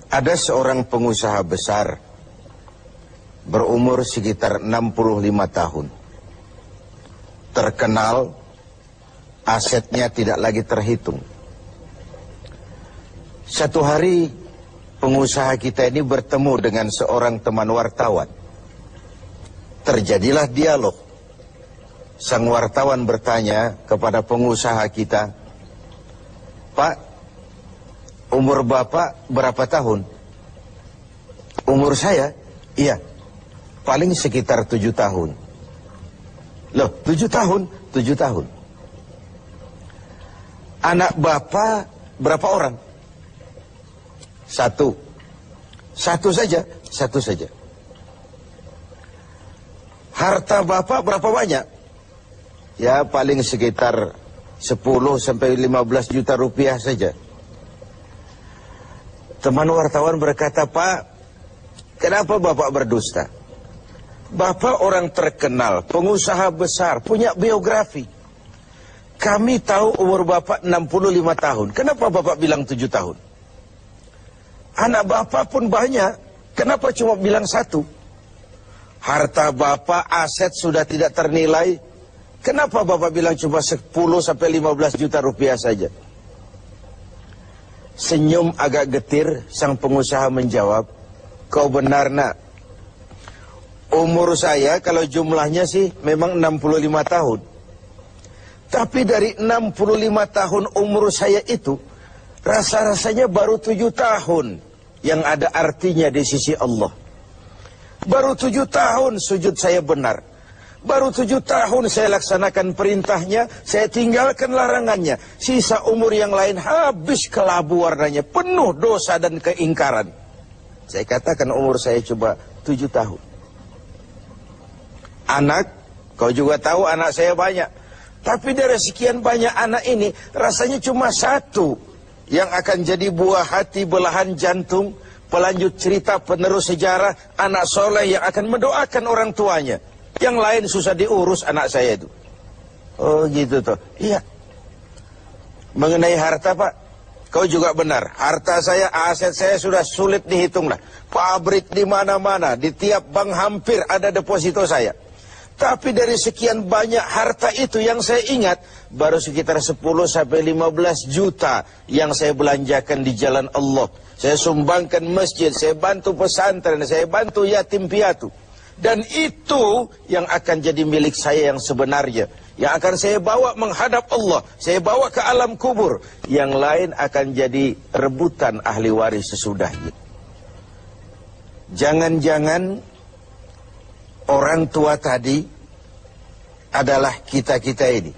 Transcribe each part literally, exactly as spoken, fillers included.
Ada seorang pengusaha besar berumur sekitar enam puluh lima tahun. Terkenal, asetnya tidak lagi terhitung. Satu hari pengusaha kita ini bertemu dengan seorang teman wartawan. Terjadilah dialog. Sang wartawan bertanya kepada pengusaha kita, "Pak, umur Bapak berapa tahun?" "Umur saya? Iya, paling sekitar tujuh tahun." "Loh, tujuh tahun? Tujuh tahun. Anak Bapak berapa orang?" "Satu." "Satu saja?" "Satu saja." "Harta Bapak berapa banyak?" "Ya, paling sekitar sepuluh sampai lima belas juta rupiah saja." Teman wartawan berkata, "Pak, kenapa Bapak berdusta? Bapak orang terkenal, pengusaha besar, punya biografi. Kami tahu umur Bapak enam puluh lima tahun. Kenapa Bapak bilang tujuh tahun? Anak Bapak pun banyak. Kenapa cuma bilang satu? Harta Bapak, aset sudah tidak ternilai. Kenapa Bapak bilang cuma sepuluh sampai lima belas juta rupiah saja?" Senyum agak getir, sang pengusaha menjawab, "Kau benar, Nak. Umur saya kalau jumlahnya sih memang enam puluh lima tahun. Tapi dari enam puluh lima tahun umur saya itu, rasa-rasanya baru tujuh tahun yang ada artinya di sisi Allah. Baru tujuh tahun sujud saya benar. Baru tujuh tahun saya laksanakan perintahnya, saya tinggalkan larangannya. Sisa umur yang lain habis kelabu warnanya, penuh dosa dan keingkaran. Saya katakan umur saya coba tujuh tahun. Anak, kau juga tahu anak saya banyak. Tapi dari sekian banyak anak ini, rasanya cuma satu yang akan jadi buah hati, belahan jantung, pelanjut cerita, penerus sejarah, anak soleh yang akan mendoakan orang tuanya. Yang lain susah diurus anak saya itu." "Oh gitu toh." "Iya." "Mengenai harta, Pak, kau juga benar. Harta saya, aset saya sudah sulit dihitung lah. Pabrik di mana-mana, di tiap bank hampir ada deposito saya. Tapi dari sekian banyak harta itu yang saya ingat, baru sekitar sepuluh sampai lima belas juta yang saya belanjakan di jalan Allah. Saya sumbangkan masjid, saya bantu pesantren, saya bantu yatim piatu. Dan itu yang akan jadi milik saya yang sebenarnya. Yang akan saya bawa menghadap Allah. Saya bawa ke alam kubur. Yang lain akan jadi rebutan ahli waris sesudahnya." Jangan-jangan orang tua tadi adalah kita-kita ini.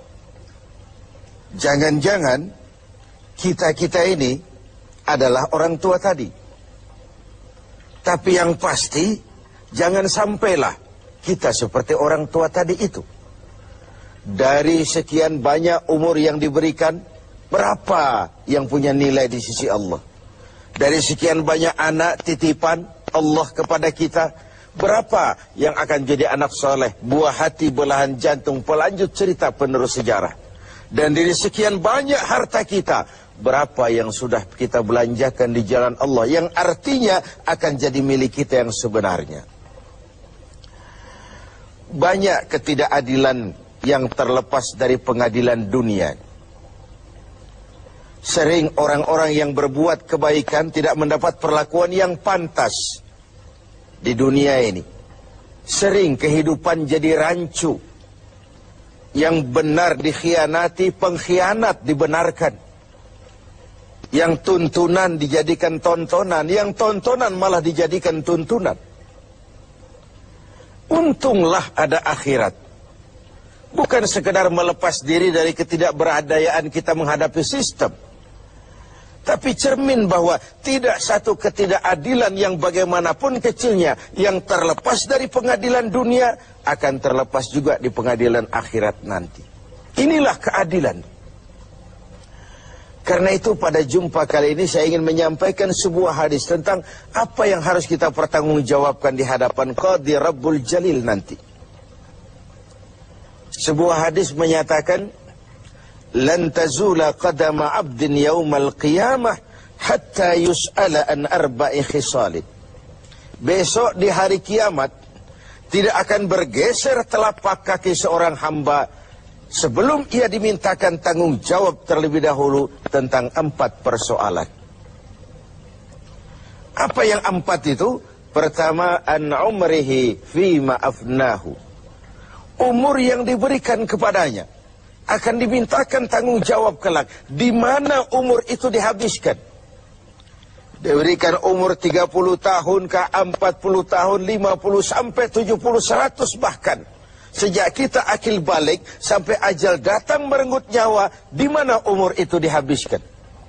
Jangan-jangan kita-kita ini adalah orang tua tadi. Tapi yang pasti, jangan sampailah kita seperti orang tua tadi itu. Dari sekian banyak umur yang diberikan, berapa yang punya nilai di sisi Allah? Dari sekian banyak anak titipan Allah kepada kita, berapa yang akan jadi anak soleh, buah hati, belahan jantung, pelanjut cerita, penerus sejarah? Dan dari sekian banyak harta kita, berapa yang sudah kita belanjakan di jalan Allah, yang artinya akan jadi milik kita yang sebenarnya? Banyak ketidakadilan yang terlepas dari pengadilan dunia. Sering orang-orang yang berbuat kebaikan tidak mendapat perlakuan yang pantas di dunia ini. Sering kehidupan jadi rancu. Yang benar dikhianati, pengkhianat dibenarkan. Yang tuntunan dijadikan tontonan, yang tontonan malah dijadikan tuntunan. Untunglah ada akhirat. Bukan sekedar melepas diri dari ketidakberadayaan kita menghadapi sistem. Tapi cermin bahwa tidak satu ketidakadilan yang bagaimanapun kecilnya, yang terlepas dari pengadilan dunia, akan terlepas juga di pengadilan akhirat nanti. Inilah keadilan. Karena itu pada jumpa kali ini saya ingin menyampaikan sebuah hadis tentang apa yang harus kita pertanggungjawabkan di hadapan Qadhi Rabbul Jalil nanti. Sebuah hadis menyatakan, "Lan tazula qadama 'abdin yaumal qiyamah hatta yus'ala an arba'i khisalin. Besok di hari kiamat tidak akan bergeser telapak kaki seorang hamba sebelum ia dimintakan tanggung jawab terlebih dahulu tentang empat persoalan. Apa yang empat itu? Pertama, an umrihi fima afnahu. Umur yang diberikan kepadanya akan dimintakan tanggung jawab kelak. Di mana umur itu dihabiskan? Diberikan umur tiga puluh tahun ke empat puluh tahun, lima puluh sampai tujuh puluh, seratus bahkan. Sejak kita akil balik sampai ajal datang merenggut nyawa, di mana umur itu dihabiskan?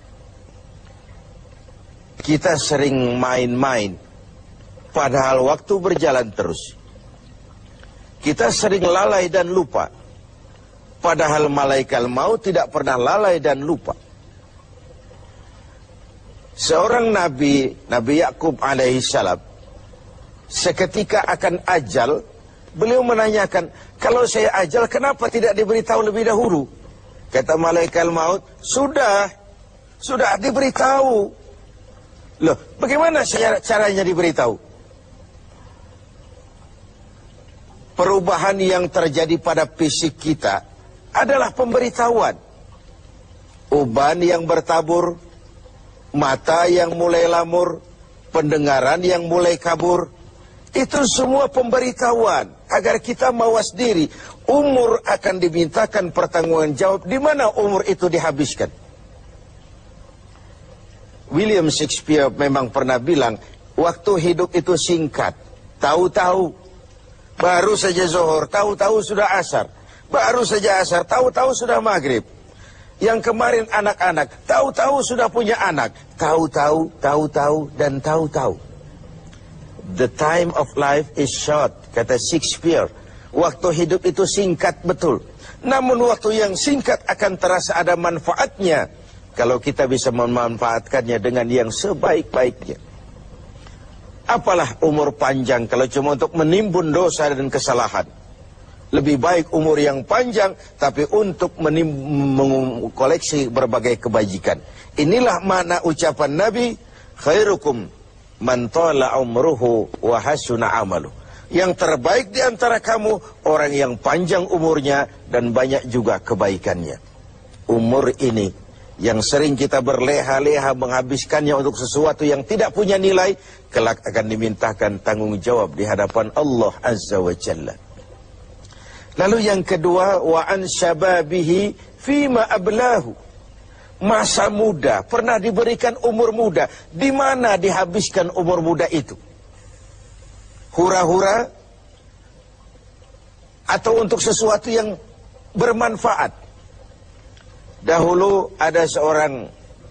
Kita sering main-main, padahal waktu berjalan terus. Kita sering lalai dan lupa, padahal malaikat maut tidak pernah lalai dan lupa. Seorang nabi, Nabi Yakub alaihissalam, seketika akan ajal, beliau menanyakan, kalau saya ajal kenapa tidak diberitahu lebih dahulu? Kata malaikat maut, sudah, sudah diberitahu. Loh, bagaimana caranya diberitahu? Perubahan yang terjadi pada fisik kita adalah pemberitahuan. Uban yang bertabur, mata yang mulai lamur, pendengaran yang mulai kabur, itu semua pemberitahuan agar kita mawas diri. Umur akan dimintakan pertanggungan jawab. Di mana umur itu dihabiskan? William Shakespeare memang pernah bilang, waktu hidup itu singkat. Tahu-tahu baru saja zuhur, tahu-tahu sudah asar. Baru saja asar, tahu-tahu sudah maghrib. Yang kemarin anak-anak, tahu-tahu sudah punya anak. Tahu-tahu, tahu-tahu, dan tahu-tahu. The time of life is short, kata Shakespeare. Waktu hidup itu singkat betul. Namun waktu yang singkat akan terasa ada manfaatnya kalau kita bisa memanfaatkannya dengan yang sebaik-baiknya. Apalah umur panjang kalau cuma untuk menimbun dosa dan kesalahan. Lebih baik umur yang panjang tapi untuk mengkoleksi berbagai kebajikan. Inilah makna ucapan Nabi, khairukum man tala umruhu wa hasuna amalu. Yang terbaik di antara kamu orang yang panjang umurnya dan banyak juga kebaikannya. Umur ini yang sering kita berleha-leha menghabiskannya untuk sesuatu yang tidak punya nilai, kelak akan dimintakan tanggung jawab di hadapan Allah Azza wa Jalla. Lalu yang kedua, wa an syababihi fima ablahu. Masa muda, pernah diberikan umur muda, di mana dihabiskan umur muda itu? Hura-hura atau untuk sesuatu yang bermanfaat? Dahulu ada seorang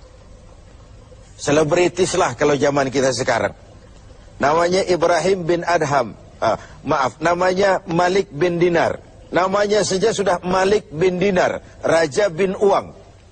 selebritis lah kalau zaman kita sekarang. Namanya Ibrahim bin Adham. Ah, maaf, namanya Malik bin Dinar. Namanya saja sudah Malik bin Dinar, Raja bin Uang.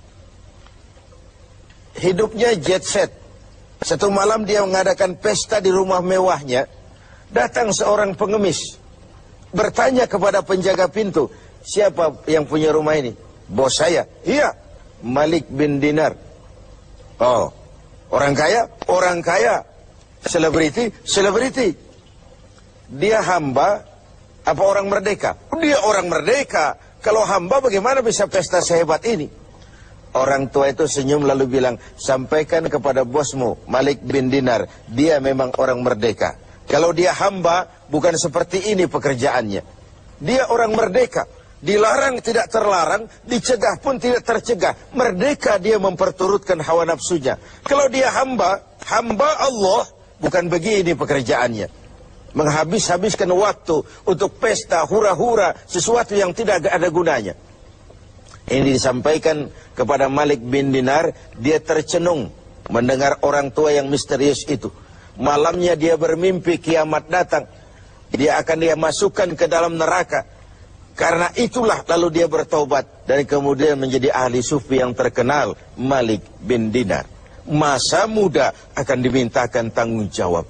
Hidupnya jet set. Satu malam dia mengadakan pesta di rumah mewahnya. Datang seorang pengemis, bertanya kepada penjaga pintu, siapa yang punya rumah ini? Bos saya. Iya, Malik bin Dinar. Oh, orang kaya? Orang kaya. Selebriti? Selebriti. Dia hamba apa orang merdeka? Dia orang merdeka. Kalau hamba bagaimana bisa pesta sehebat ini? Orang tua itu senyum lalu bilang, sampaikan kepada bosmu Malik bin Dinar, dia memang orang merdeka. Kalau dia hamba bukan seperti ini pekerjaannya. Dia orang merdeka. Dilarang tidak terlarang, dicegah pun tidak tercegah. Merdeka dia memperturutkan hawa nafsunya. Kalau dia hamba, hamba Allah, bukan begini pekerjaannya. Menghabis-habiskan waktu untuk pesta, hura-hura, sesuatu yang tidak ada gunanya. Ini disampaikan kepada Malik bin Dinar, dia tercenung mendengar orang tua yang misterius itu. Malamnya dia bermimpi kiamat datang. Dia akan dia masukkan ke dalam neraka. Karena itulah lalu dia bertaubat dan kemudian menjadi ahli sufi yang terkenal, Malik bin Dinar. Masa muda akan dimintakan tanggung jawab.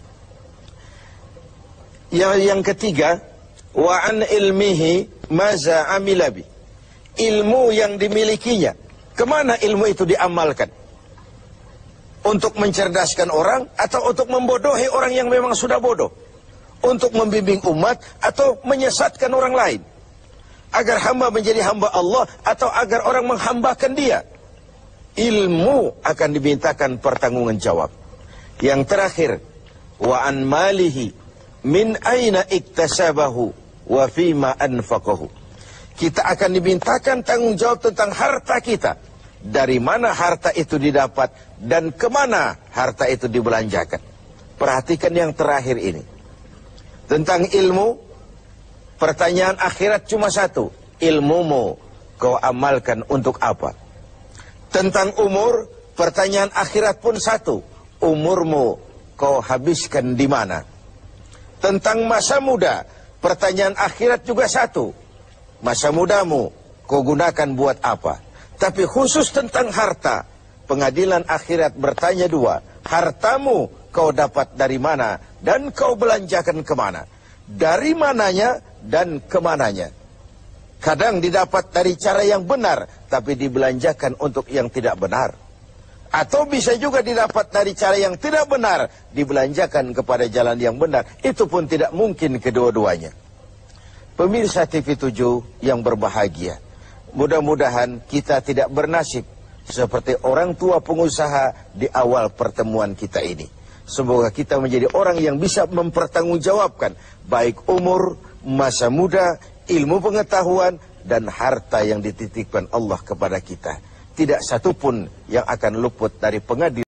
Yang, yang ketiga, wa an ilmihi maza amilabi. Ilmu yang dimilikinya, kemana ilmu itu diamalkan? Untuk mencerdaskan orang atau untuk membodohi orang yang memang sudah bodoh? Untuk membimbing umat atau menyesatkan orang lain? Agar hamba menjadi hamba Allah atau agar orang menghambakan dia? Ilmu akan dimintakan pertanggungan jawab. Yang terakhir, wa an malihi min aina iktasabahu wa fima anfaqahu. Kita akan dimintakan tanggung jawab tentang harta kita. Dari mana harta itu didapat dan kemana harta itu dibelanjakan. Perhatikan yang terakhir ini. Tentang ilmu, pertanyaan akhirat cuma satu. Ilmumu kau amalkan untuk apa? Tentang umur, pertanyaan akhirat pun satu. Umurmu kau habiskan di mana? Tentang masa muda, pertanyaan akhirat juga satu. Masa mudamu kau gunakan buat apa? Tapi khusus tentang harta, pengadilan akhirat bertanya dua. Hartamu kau dapat dari mana dan kau belanjakan kemana? Dari mananya dan kemananya? Kadang didapat dari cara yang benar, tapi dibelanjakan untuk yang tidak benar. Atau bisa juga didapat dari cara yang tidak benar, dibelanjakan kepada jalan yang benar. Itu pun tidak mungkin kedua-duanya. Pemirsa T V tujuh yang berbahagia, mudah-mudahan kita tidak bernasib seperti orang tua pengusaha di awal pertemuan kita ini. Semoga kita menjadi orang yang bisa mempertanggungjawabkan baik umur, masa muda, ilmu pengetahuan, dan harta yang dititipkan Allah kepada kita. Tidak satupun yang akan luput dari pengadilan